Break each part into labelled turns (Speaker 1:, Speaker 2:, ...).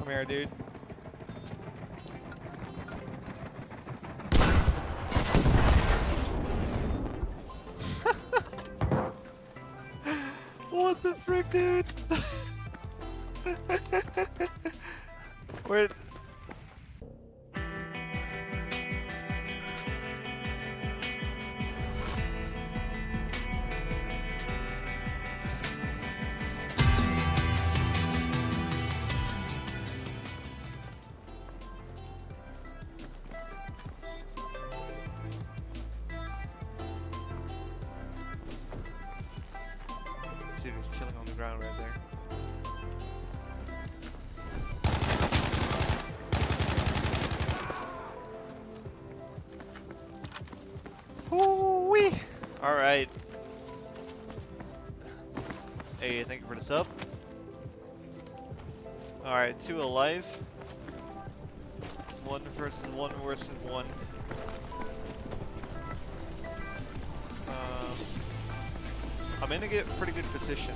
Speaker 1: here, dude. What the frick, dude? Where? Dude, he's chilling on the ground right there. Hoo-wee! Alright. Hey, thank you for the sub. Alright, 2 alive. 1 versus 1 versus 1. I'm in a pretty good position.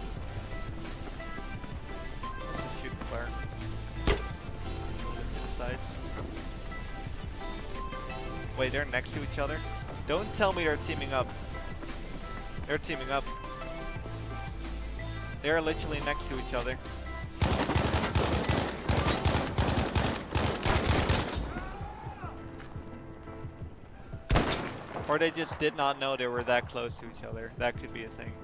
Speaker 1: Let's just shoot the fire. A little bit to the sides. Wait, they're next to each other? Don't tell me they're teaming up. They're teaming up. They're literally next to each other. Or they just did not know they were that close to each other. That could be a thing.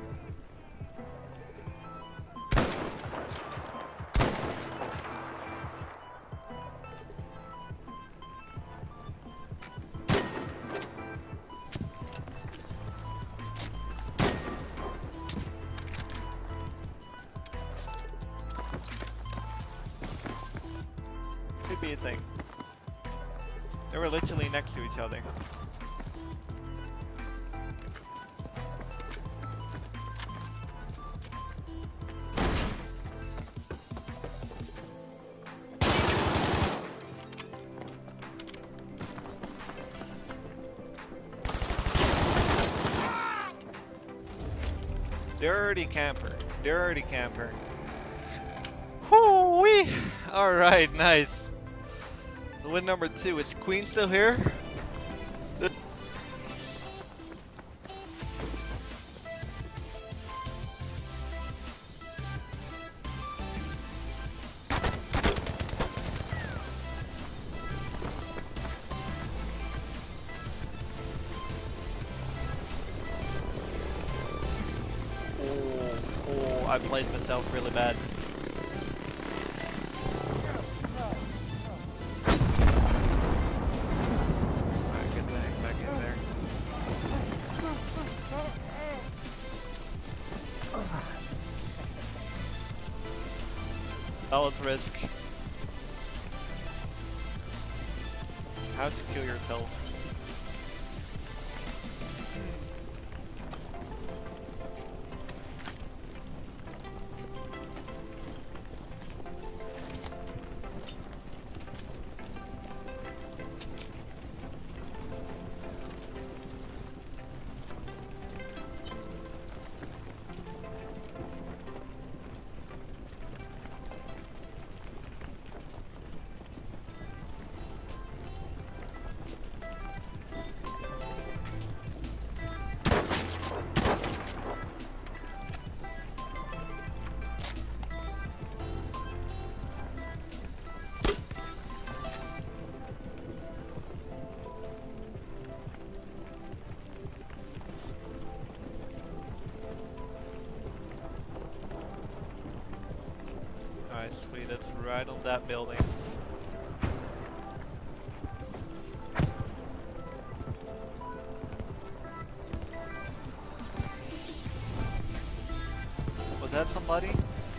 Speaker 1: Could be a thing. They were literally next to each other. Dirty camper. Dirty camper. Whoo-wee! Alright, nice. So win number 2. Is Queen still here? Oh, I played myself really bad. Alright, get the heck back in there. That was risk. How to kill yourself. Alright, sweet, that's right on that building. Was that somebody?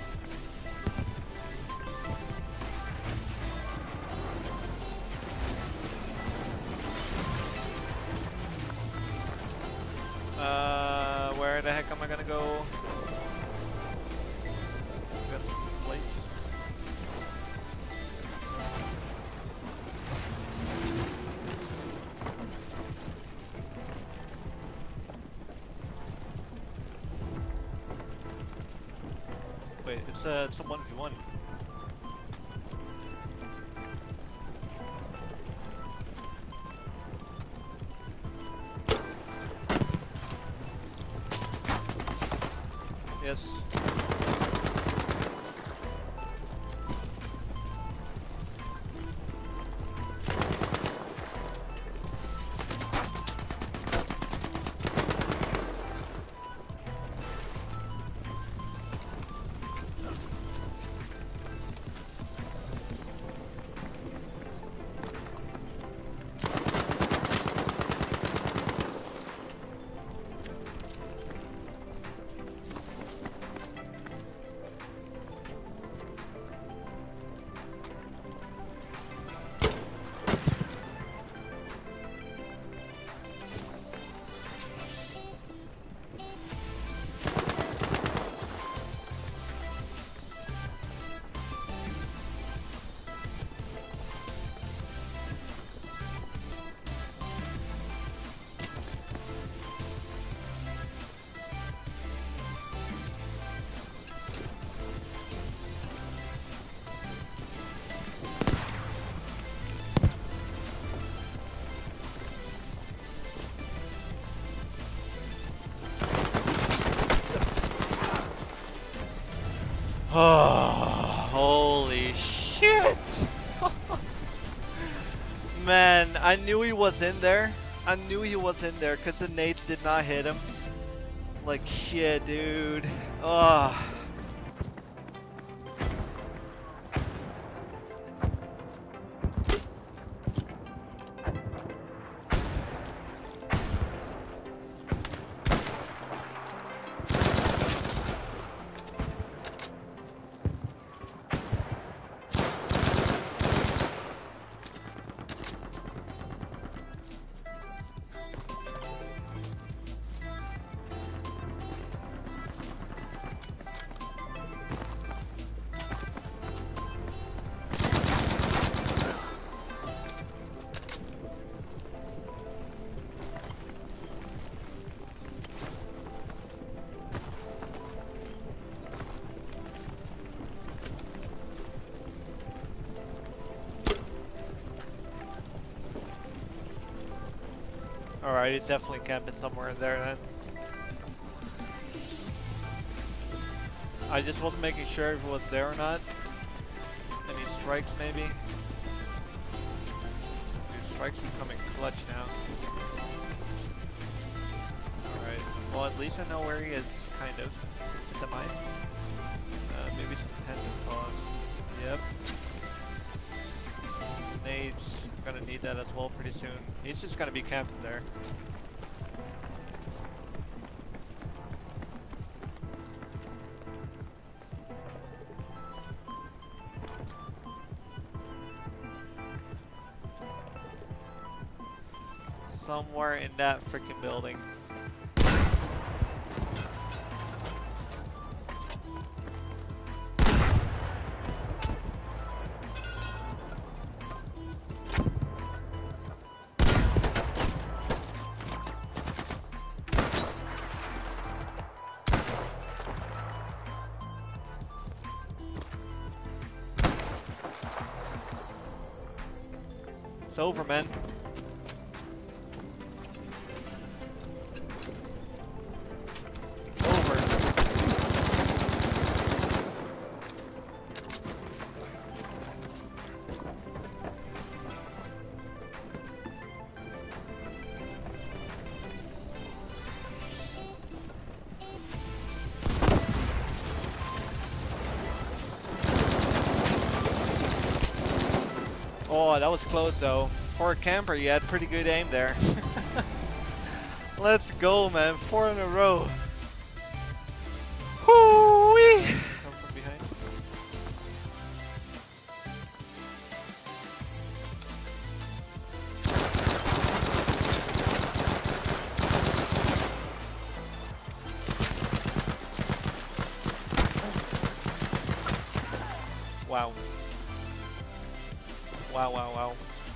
Speaker 1: Where the heck am I gonna go? Got some place. Wait, it's a 1v1. Oh, holy shit! Man, I knew he was in there. I knew he was in there because the nades did not hit him. Like shit, dude. Oh. Alright, he's definitely camping somewhere in there then. I just wasn't making sure if it was there or not. Any strikes maybe? These strikes are coming clutch now. Alright, well at least I know where he is, kind of. Semi. Maybe some pension cost. Yep. Nades, I'm gonna need that as well pretty soon. He's just gonna be camping there. Somewhere in that freaking building. It's over, man. Oh, that was close though. For a camper, you had pretty good aim there. Let's go, man. 4 in a row. Hoo-wee! Come from behind. Wow. Wow, wow, wow.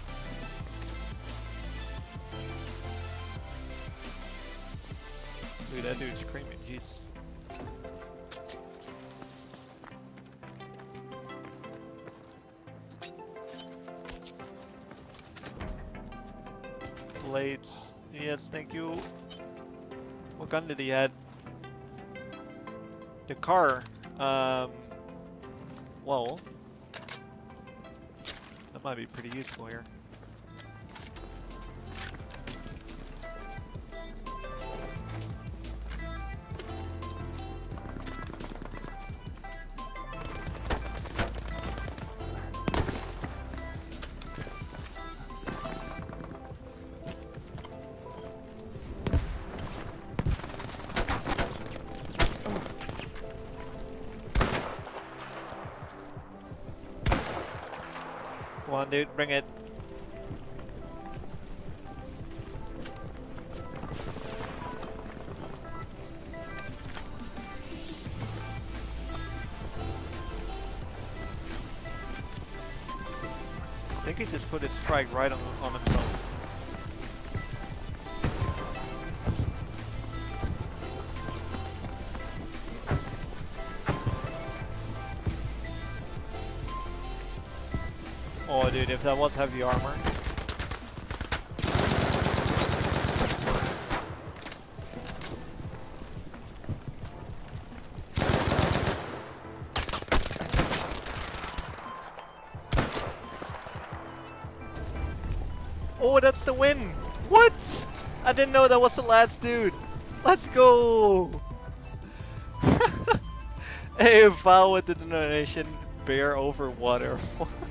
Speaker 1: Dude, that dude's screaming, jeez. Blades. Yes, thank you. What gun did he have? The car. Well. That might be pretty useful here. Come on, dude, bring it. I think he just put his strike right on himself. Oh, dude, if that was heavy armor. Oh, that's the win! What? I didn't know that was the last dude. Let's go! Hey, Val with the donation. Bear over water.